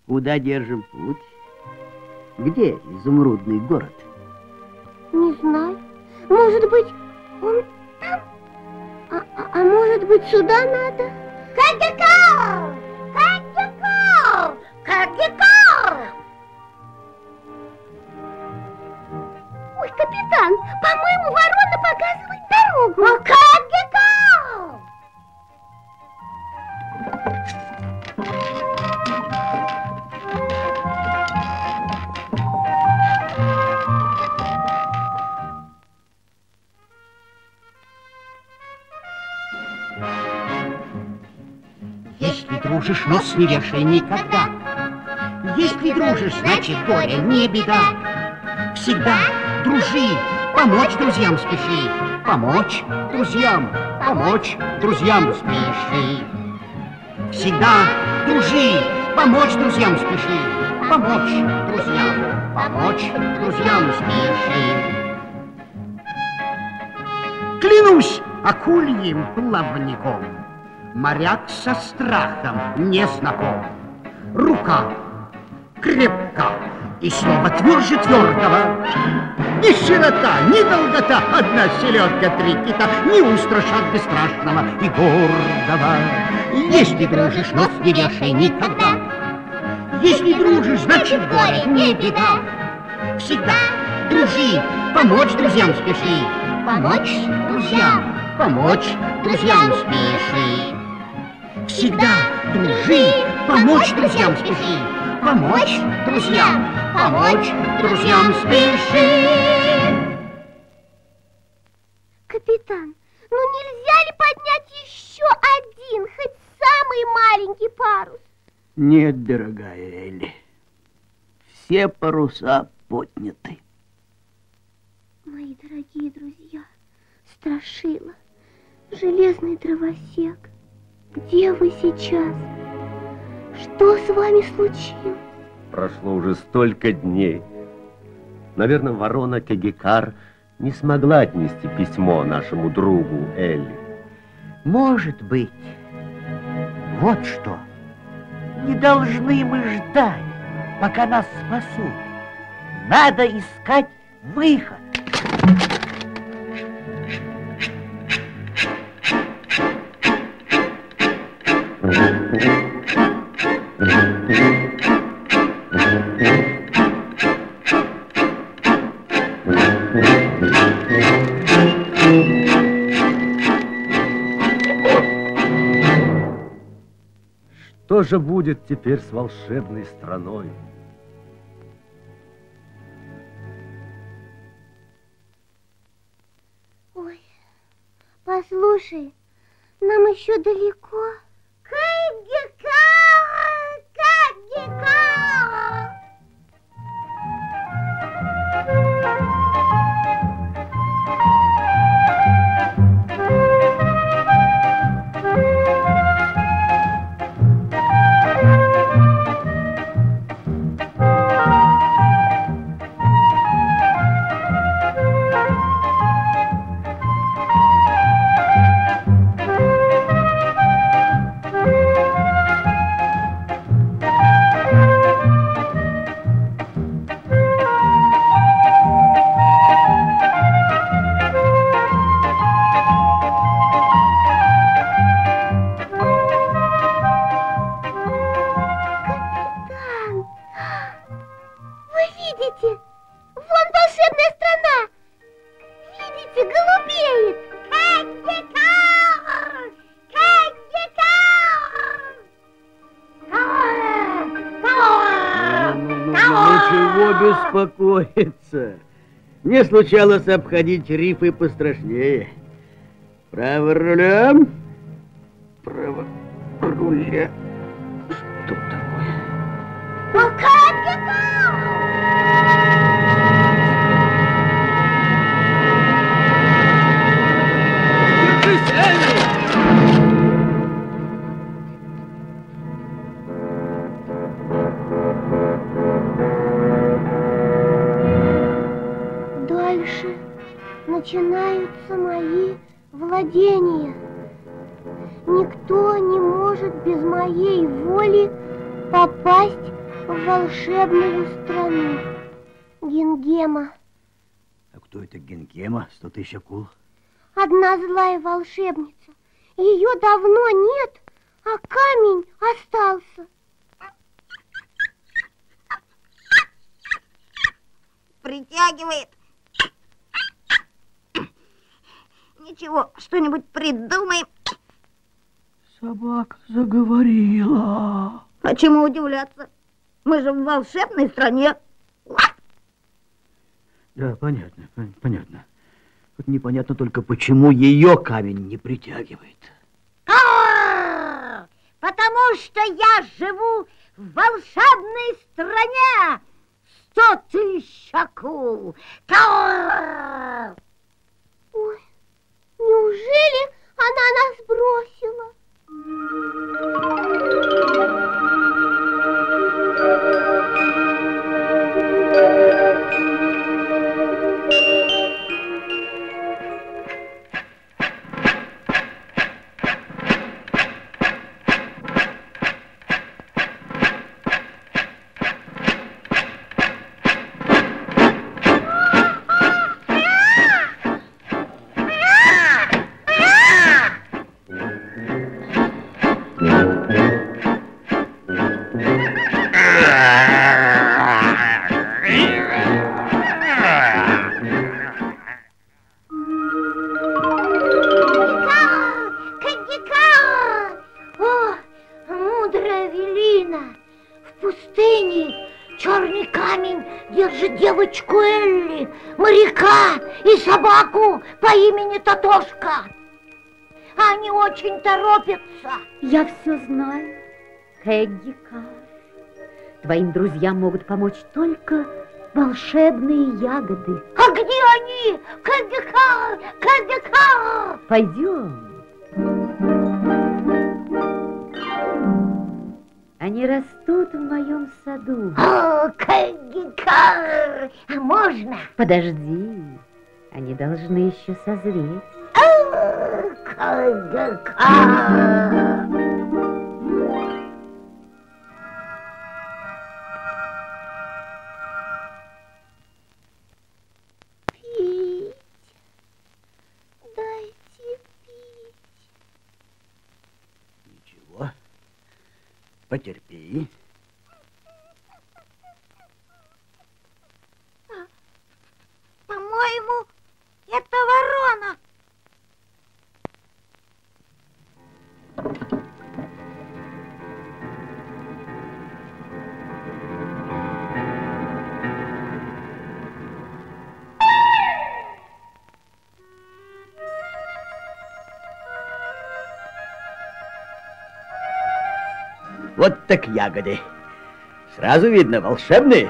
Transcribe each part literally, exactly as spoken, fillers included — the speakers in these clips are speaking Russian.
Куда держим путь? Где изумрудный город? Не знаю. Может быть, он там? А, а, а может быть, сюда надо? Кадикал! Кадикал! Кадикал! Ой, капитан, по-моему, ворона показывает дорогу. Кадикал! Если дружишь, нос не вешай никогда. Если дружишь, значит горе не беда. Всегда дружи, помочь друзьям спеши. Помочь друзьям, помочь друзьям спеши. Всегда дружи, помочь друзьям спеши. Помочь друзьям, помочь друзьям спеши. Клянусь акульим плавником, моряк со страхом не знаком. Рука крепка и слово тверже твердого. Ни широта, ни долгота, одна селедка, три кита не устрашат бесстрашного и гордого. Если дружишь, нос не вешай никогда. Если дружишь, значит горе не беда. Всегда дружи, помочь друзьям спеши. Помочь друзьям, помочь друзьям спеши. Всегда дружи, помочь друзьям спеши. Помочь друзьям, помочь друзьям спеши. Капитан, ну нельзя ли поднять еще один, хоть самый маленький парус? Нет, дорогая Элли. Все паруса подняты. Мои дорогие друзья, Страшила, железный дровосек, где вы сейчас? Что с вами случилось? Прошло уже столько дней. Наверное, ворона Кегикар не смогла отнести письмо нашему другу Элли. Может быть. Вот что. Не должны мы ждать, пока нас спасут. Надо искать выход. Что же будет теперь с волшебной страной? Ой, послушай, нам еще далеко. Кадикал! Кадикал! Беспокоиться. Мне случалось обходить рифы пострашнее. Право руля. Право руля. Что такое? Держись, Элли! Начинаются мои владения. Никто не может без моей воли попасть в волшебную страну Гингема. А кто это Гингема? Сто тысяч акул? Одна злая волшебница. Ее давно нет, а камень остался. Притягивает. Ничего, что-нибудь придумаем. Собака заговорила. А чему удивляться? Мы же в волшебной стране. Да, понятно, понятно. Вот непонятно только, почему ее камень не притягивает. Потому что я живу в волшебной стране. Сто тысяч акул. Ой, неужели она нас бросила? Девочку Элли, моряка и собаку по имени Татошка. Они очень торопятся. Я все знаю, Кэгги Кар. Твоим друзьям могут помочь только волшебные ягоды. А где они? Кэгги Кар, Кэгги Кар. Пойдем. Они растут в моем саду. О, Кэгги Кар, а можно? Подожди, они должны еще созреть. О, Кэгги Кар. Пить, дайте пить. Ничего. Потерпи. По-моему, это ворона. Вот так ягоды. Сразу видно, волшебные.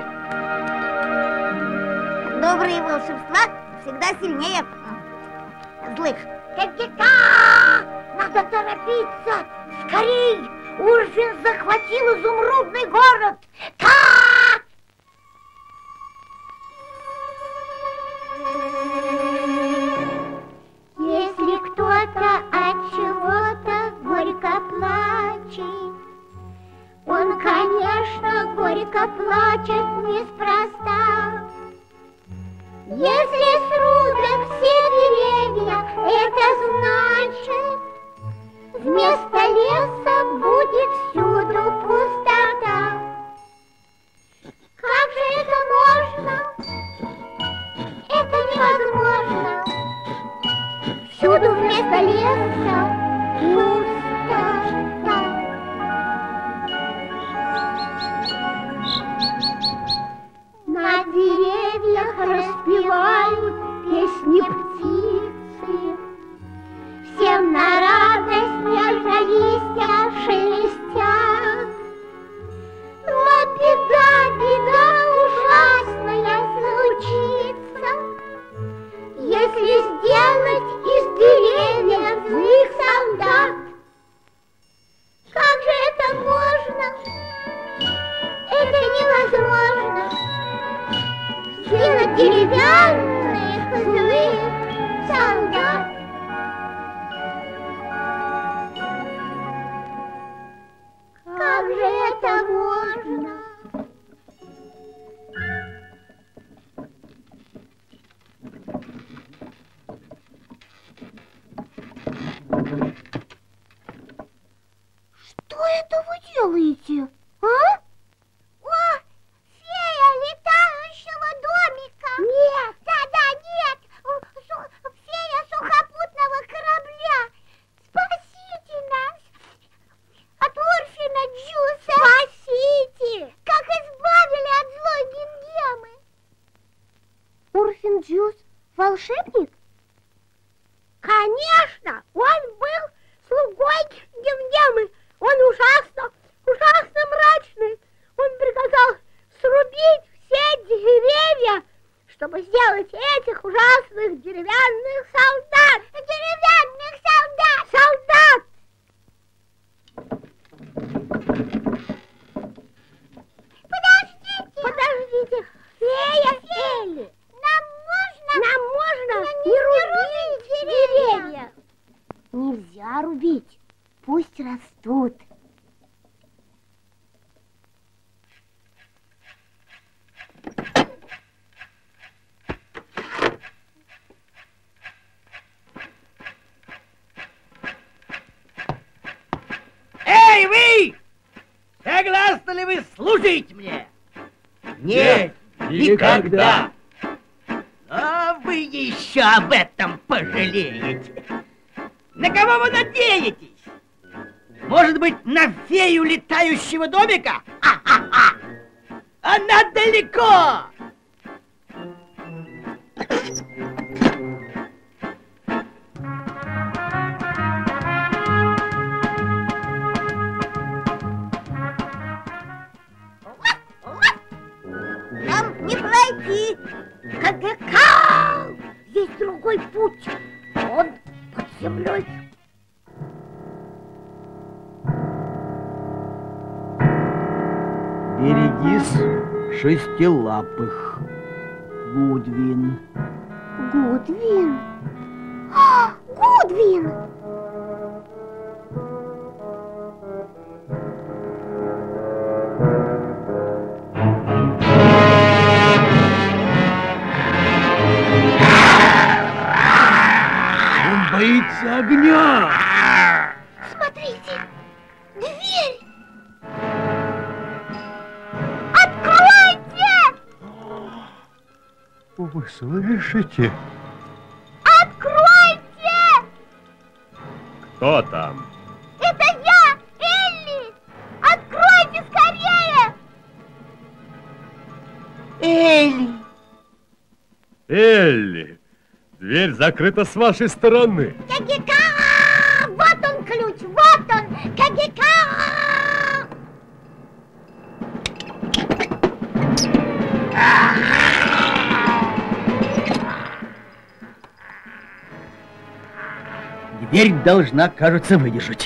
Добрые волшебства всегда сильнее злых. Кэгги-ка! Надо торопиться! Скорей! Урфин захватил изумрудный город! Ка! Если кто-то от чего-то горько плачет, он, конечно, горько плачет неспроста. Если срубят все деревья, это значит, вместо леса будет всюду пустота. Как же это можно? Это невозможно. Всюду вместо леса пустота. На деревьях распевают песни птицы. Всем на радость нежно листья шелестят. Но беда, беда ужасная случится, если сделать из деревьев злых солдат. Как же это можно? Это невозможно. Сделать деревянных злых солдат. Как же это можно? Что это вы делаете, а? О, фея летающего домика. Нет, да-да, нет. Су- фея сухопутного корабля. Спасите нас от Урфина Джуса. Спасите. Как избавили от злой Гингемы. Урфин Джус волшебник? Конечно, он был слугой Гингемы. Он ужасно, ужасно мрачный. Он приказал срубить все деревья, чтобы сделать этих ужасных деревянных солдат. Деревянных солдат! Солдат! Подождите! Подождите! Фея, Элли! Нам можно? Нам можно не, не рубить деревья. Нельзя рубить. Пусть растут. Эй, вы! Согласны ли вы служить мне? Нет, никогда. А вы еще об этом пожалеете. На кого вы надеетесь? Может быть, на фею летающего домика? А-а-а! Она далеко! Нам не пройти. Ка-ка-ка! Есть другой путь. Он под землей. Берегись шестилапых, Гудвин. Гудвин? А, Гудвин! Он боится огня. Смотрите, дверь! Откройте! Вы слышите? Откройте! Кто там? Это я, Элли! Откройте скорее! Элли! Элли, дверь закрыта с вашей стороны. Кагика! Вот он ключ, вот он! Кагика! Дверь должна, кажется, выдержать.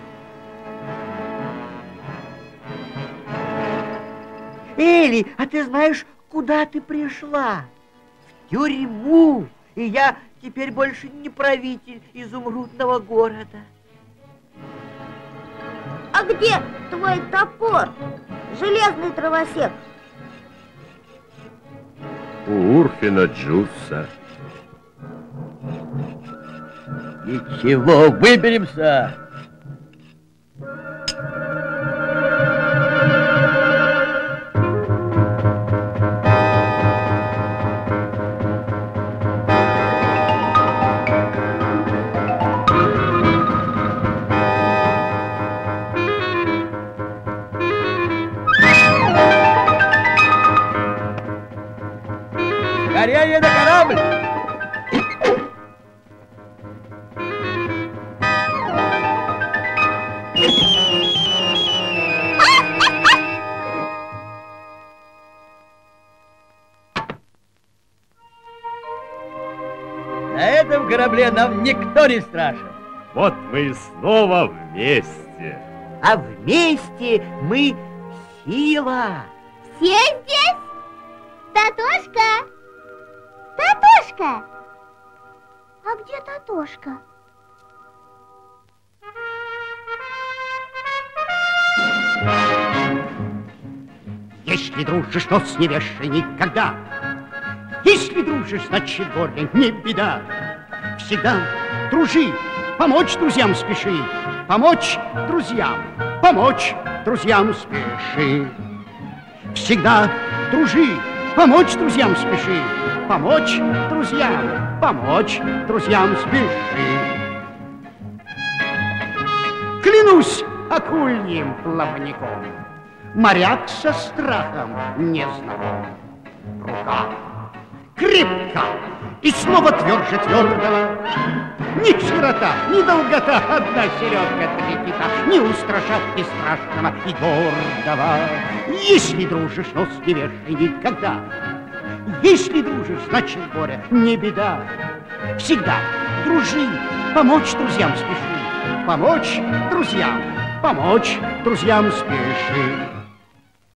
Элли, а ты знаешь, куда ты пришла? В тюрьму. И я теперь больше не правитель изумрудного города. А где твой топор, железный травосек? У Урфина Джуса. Ничего, выберемся. Скорее на корабль! На этом корабле нам никто не страшен. Вот мы и снова вместе. А вместе мы сила. Все здесь? Татошка! Татошка! А где Татошка? Если дружишь, то с невежей никогда. Если дружишь, значит горе не беда. Всегда дружи, помочь друзьям спеши. Помочь друзьям, помочь друзьям спеши. Всегда дружи, помочь друзьям спеши. Помочь друзьям, помочь друзьям спеши. Клянусь акульим плавником, моряк со страхом не знаком. Рука крепка и снова тверже твердого. Ни широта, ни долгота, одна середка три кита, не устрашат ни страшного и гордого. Если дружишь, нос не вешай никогда. Если дружишь, значит горе не беда. Всегда дружи, помочь друзьям спеши. Помочь друзьям, помочь друзьям спеши.